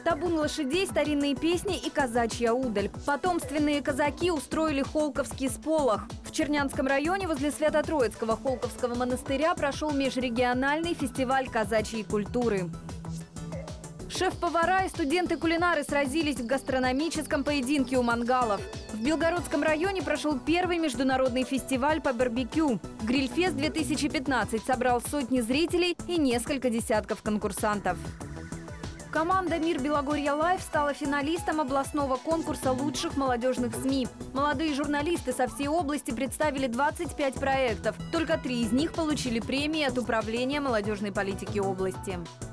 Табун лошадей, старинные песни и казачья удаль. Потомственные казаки устроили холковский сполох. В Чернянском районе возле Свято-Троицкого Холковского монастыря прошел межрегиональный фестиваль казачьей культуры. Шеф-повара и студенты-кулинары сразились в гастрономическом поединке у мангалов. В Белгородском районе прошел первый международный фестиваль по барбекю. Грильфест-2015 собрал сотни зрителей и несколько десятков конкурсантов. Команда «Мир Белогорья Лайв» стала финалистом областного конкурса лучших молодежных СМИ. Молодые журналисты со всей области представили 25 проектов. Только 3 из них получили премии от Управления молодежной политики области.